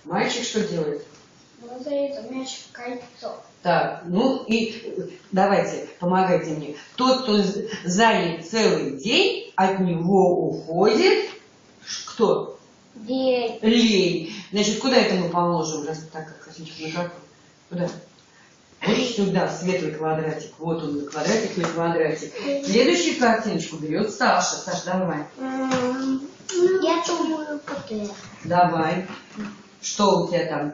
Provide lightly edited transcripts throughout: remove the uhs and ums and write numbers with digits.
Мальчик что делает? Бросает мяч в кольцо. Так, ну и давайте, помогайте мне. Тот, кто занят целый день, от него уходит кто? Лень. Лень. Значит, куда это мы положим? Раз так, как косичка на какой? Куда? Вот сюда, светлый квадратик. Вот он, квадратик на квадратик. Следующую картиночку берет Саша. Саш, давай. Я думаю, ПТ. Давай. Что у тебя там?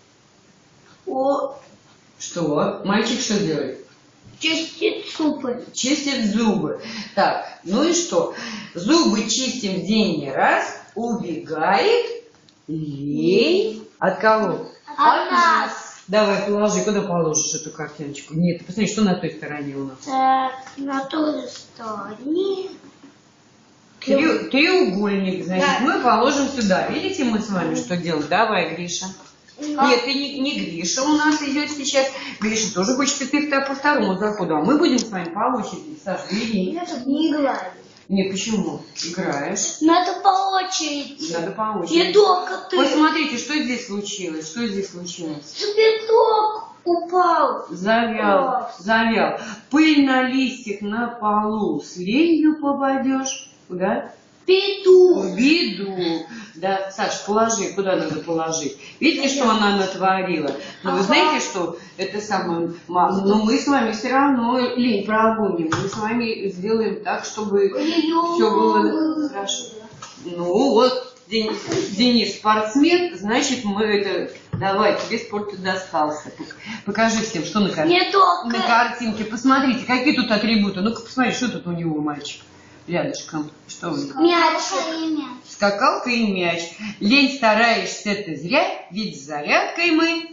Что? Мальчик что делает? Чистит зубы. Чистит зубы. Так, ну и что? Зубы чистим в день не раз. Убегает лень. От кого? От нас. Давай, положи. Куда положишь эту картиночку? Нет, посмотри, что на той стороне у нас. Так, на той стороне. Треугольник, значит, Да. мы положим сюда. Видите, мы с вами что делаем? Давай, Гриша. Нет, ты не Гриша у нас идет сейчас. Гриша тоже хочет идти по второму заходу. А мы будем с вами по очереди. Саша, бери. Я тут не играю. Нет, почему? Играешь. Надо по очереди. Надо по очереди. Не только ты. Посмотрите, что здесь случилось. Что здесь случилось? Цветок упал. Завял. Пыль на листьях на полу. С ленью попадешь. Куда? В беду. Да, Саш, положи, куда надо положить. Видите, что она натворила? Но вы знаете, что это самое... Но мы с вами все равно лень прогоним. Мы с вами сделаем так, чтобы все было хорошо. Ну вот, Денис спортсмен, значит мы это... Давай, тебе спорт и достался. Покажи всем, что на картинке. Посмотрите, какие тут атрибуты. Ну-ка посмотри, что тут у него, мальчик. Рядышком. Что у них? Мяч. Скакалка и мяч. Лень стараешься ты зря, ведь с зарядкой мы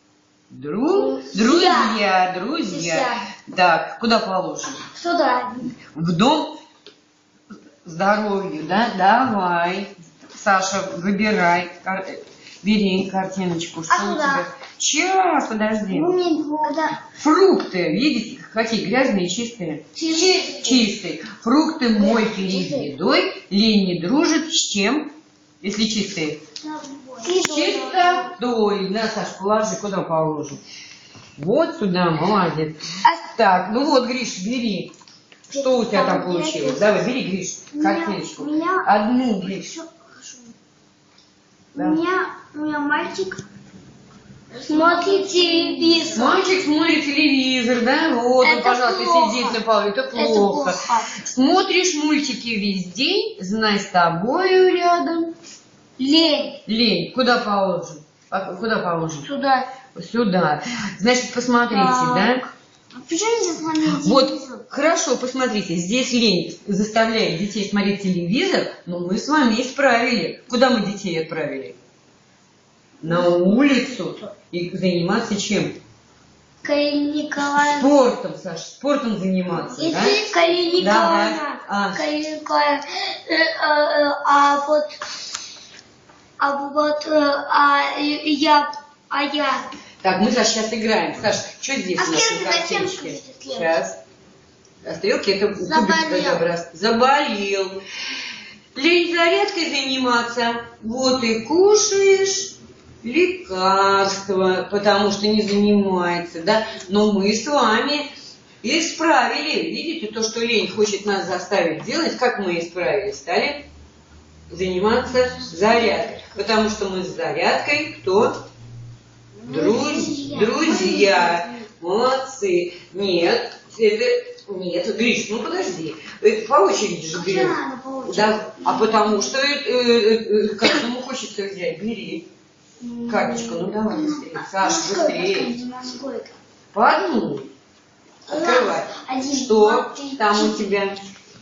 друзья. Так, куда положим? Сюда. В дом здоровью, да? Давай. Саша, выбирай. Бери картиночку. Что у тебя? Сейчас, подожди. Фрукты, видите, какие грязные и чистые? Чистые. Фрукты мой перед едой. Лень не дружит с чем? Если чистые? Чистотой. На, Саш, положи, куда положим? Вот сюда, молодец. Так, ну вот, Гриш, бери. Что у тебя там получилось? Давай, бери, Гриш, картиночку. Одну, Гриш. У меня мальчик смотрит телевизор. Мальчик смотрит телевизор, да? Вот он, пожалуйста, сидит на полу. Это плохо. Смотришь мультики весь день, знай, с тобою рядом. Лень. Куда положим? Куда положим? Сюда. Значит, посмотрите, да? Почему нельзя смотреть телевизор? Вот, хорошо, посмотрите, здесь лень заставляет детей смотреть телевизор, но мы с вами исправили. Куда мы детей отправили? На улицу. И заниматься чем? Спортом, Саша, спортом заниматься, да? Я. Так, мы, Саша, сейчас играем. Саша, что здесь у нас на зачем картиночке? Сейчас. А стрелки это кубик заболел. Лень зарядкой заниматься. Вот и кушаешь лекарства, потому что не занимается, да? Но мы с вами исправили. Видите, то, что лень хочет нас заставить делать, как мы исправили? Стали заниматься зарядкой. Потому что мы с зарядкой кто? Друзья. Молодцы. Нет, Гриш, ну подожди. Это по очереди же берем. Да, а потому что каждому хочется взять. Бери. Карточку, ну давай быстрее. Саша, быстрее. По одну. Открывай. Что там у тебя?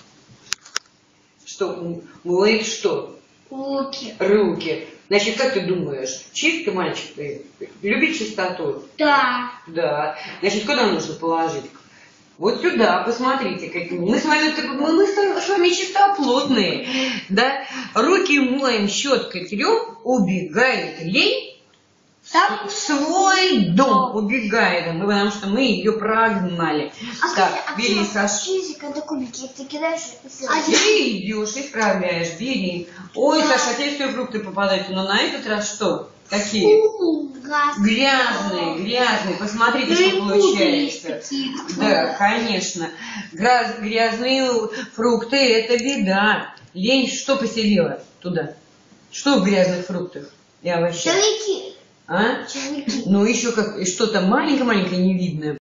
Что? Моет что? Руки. Значит, как ты думаешь, чистый мальчик ты? Любит чистоту? Да. Да. Значит, куда нужно положить? Вот сюда, посмотрите, какие мы с вами чистоплотные, да? Руки моем, щеткой трем, убегает лень в свой дом, убегает, потому что мы ее прогнали. Так, бери, Саша. Когда кубики ты кидаешь, Ты идешь, исправляешь, бери. Ой, Саша, опять все фрукты попадают, но на этот раз что? Какие? Газ. Грязные. Посмотрите, что получается. Да, конечно. Грязные фрукты – это беда. Лень что поселила туда? Что в грязных фруктах и овощах? Червяки. А? Червяки. Ну, еще как что-то маленькое-маленькое не видно.